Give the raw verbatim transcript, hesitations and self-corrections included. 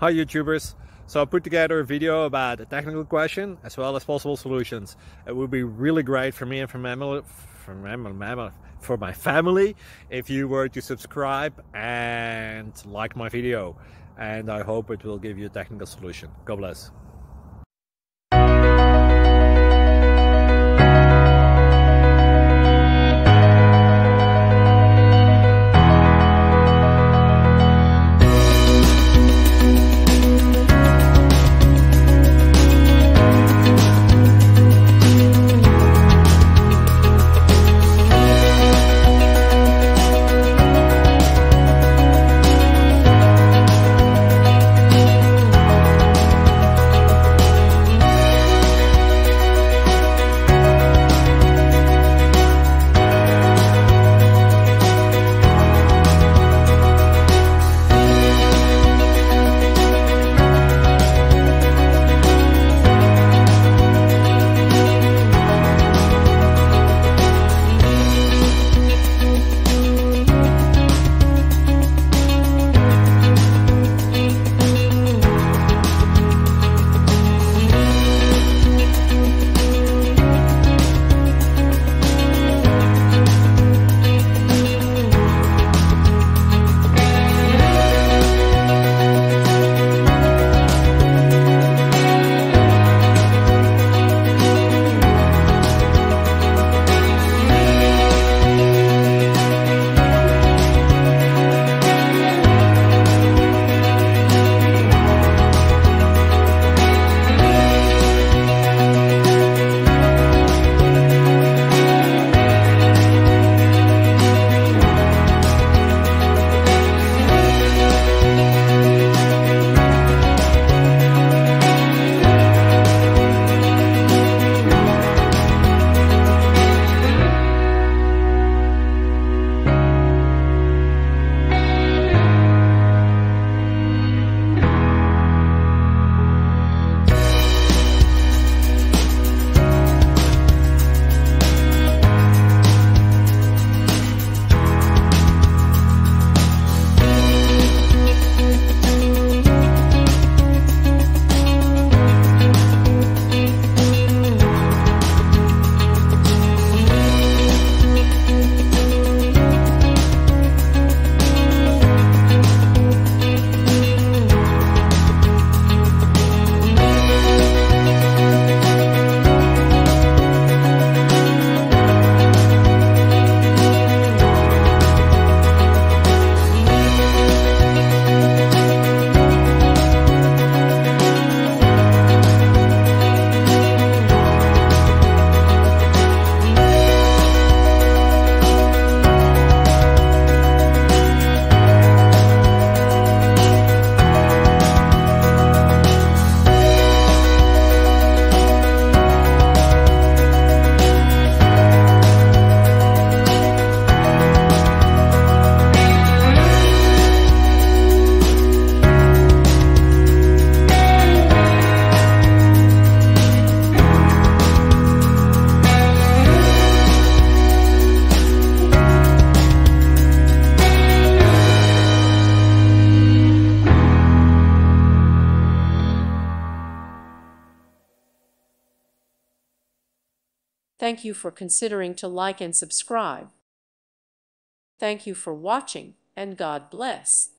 Hi YouTubers! So I put together a video about a technical question as well as possible solutions. It would be really great for me and for my, for my, for my family if you were to subscribe and like my video, and I hope it will give you a technical solution. God bless. Thank you for considering to like and subscribe. Thank you for watching, and God bless.